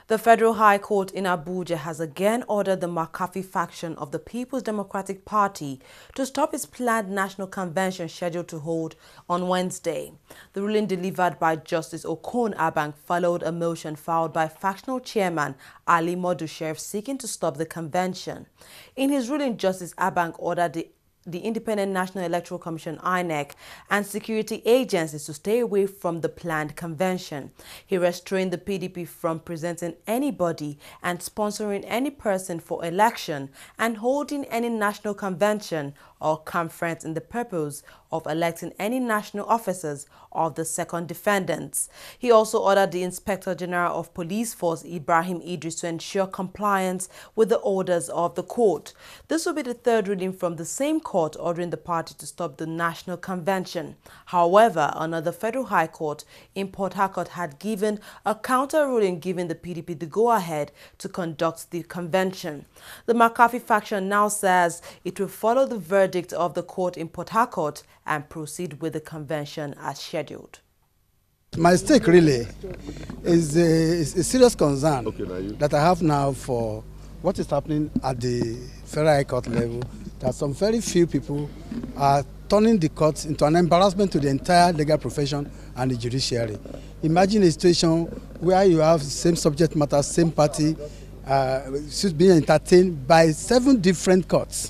The Federal High Court in Abuja has again ordered the McCarthy faction of the People's Democratic Party to stop its planned national convention scheduled to hold on Wednesday. The ruling delivered by Justice Okon Abang followed a motion filed by factional chairman Ali Modu seeking to stop the convention. In his ruling, Justice Abang ordered the Independent National Electoral Commission (INEC) and security agencies to stay away from the planned convention. He restrained the PDP from presenting anybody and sponsoring any person for election and holding any national convention or conference in the purpose of electing any national officers of the second defendants. He also ordered the Inspector General of Police Force Ibrahim Idris to ensure compliance with the orders of the court. This will be the third ruling from the same court ordering the party to stop the national convention. However, another federal high court in Port Harcourt had given a counter ruling giving the PDP the go-ahead to conduct the convention. The McCarthy faction now says it will follow the verdict of the court in Port Harcourt and proceed with the convention as scheduled. My stake really is a serious concern that I have now for what is happening at the Federal High Court level, that some very few people are turning the court into an embarrassment to the entire legal profession and the judiciary. Imagine a situation where you have the same subject matter, same party, being entertained by 7 different courts.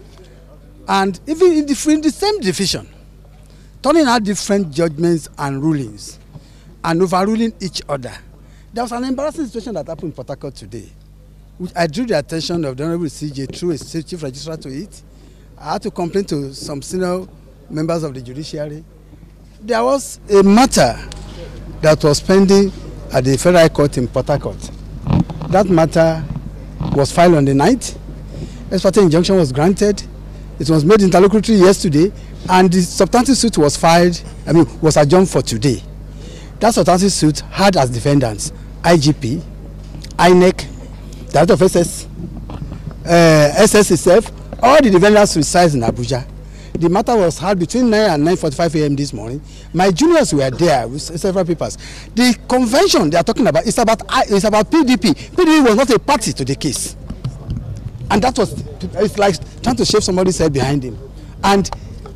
And even in the same division, turning out different judgments and rulings and overruling each other. There was an embarrassing situation that happened in Port Harcourt today, which I drew the attention of the Honorable CJ through a chief registrar to it. I had to complain to some senior members of the judiciary. There was a matter that was pending at the Federal High Court in Port Harcourt. That matter was filed on the 9th. Ex parte injunction was granted. It was made interlocutory yesterday, and the substantive suit was was adjourned for today. That substantive suit had as defendants IGP, INEC, Director of SS itself. All the defendants reside in Abuja. The matter was held between 9 and 9:45 a.m. this morning. My juniors were there with several papers. The convention they are talking about is about PDP. PDP was not a party to the case. And that was, it's like trying to shave somebody's head behind him. And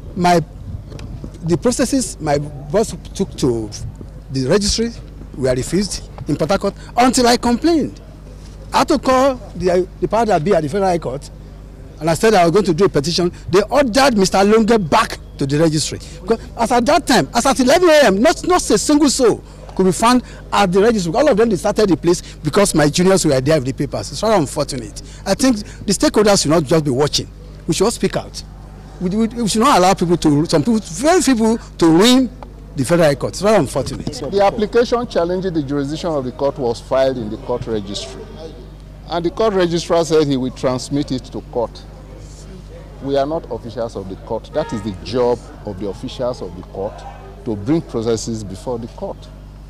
the processes my boss took to the registry were refused in Port Harcourt until I complained. I had to call the power that be at the Federal High Court, and I said I was going to do a petition. They ordered Mr. Longe back to the registry. Because as at that time, as at 11 a.m., not a single soul could be found at the registry. All of them deserted the place because my juniors were there with the papers. It's very unfortunate. I think the stakeholders should not just be watching. We should all speak out. We should not allow very few people to ruin the Federal High Court. It's very unfortunate. The application challenging the jurisdiction of the court was filed in the court registry. And the court registrar said he will transmit it to court. We are not officials of the court. That is the job of the officials of the court, to bring processes before the court.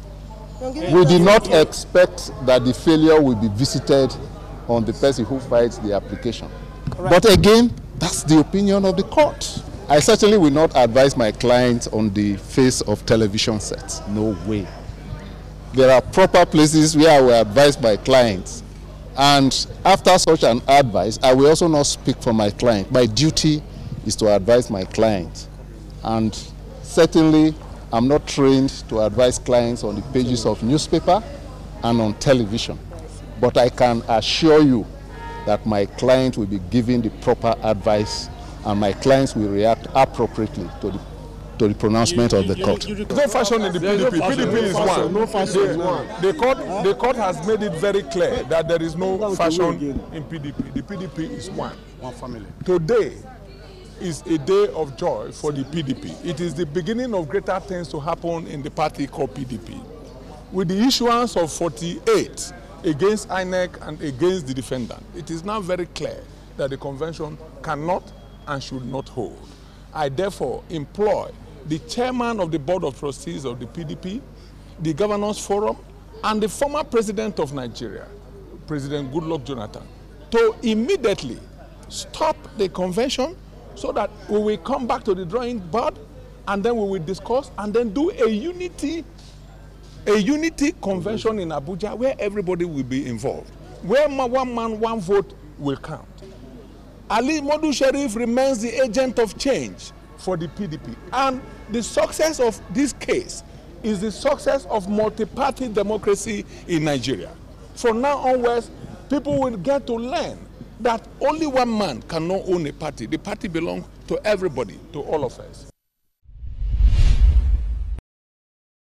We did not expect that the failure will be visited on the person who files the application. Correct. But again, that's the opinion of the court. I certainly will not advise my clients on the face of television sets. No way. There are proper places where I will advise my clients. And after such an advice, I will also not speak for my client. My duty is to advise my client. And certainly, I'm not trained to advise clients on the pages of newspaper and on television. But I can assure you that my client will be given the proper advice, and my clients will react appropriately to the pronouncement of the court. There's no fashion in the PDP. PDP is one. No fashion is one. The court has made it very clear that there is no fashion in PDP. The PDP is one. One family. Today is a day of joy for the PDP. It is the beginning of greater things to happen in the party called PDP. With the issuance of 48 against INEC and against the defendant, it is now very clear that the convention cannot and should not hold. I therefore employ the chairman of the board of trustees of the PDP, the governors forum, and the former president of Nigeria, President Goodluck Jonathan, to immediately stop the convention so that we will come back to the drawing board, and then we will discuss and then do a unity a unity convention in Abuja where everybody will be involved, where one man, one vote will count. Ali Modu Sheriff remains the agent of change for the PDP. And the success of this case is the success of multi-party democracy in Nigeria. From now onwards, people will get to learn that only one man cannot own a party. The party belongs to everybody, to all of us.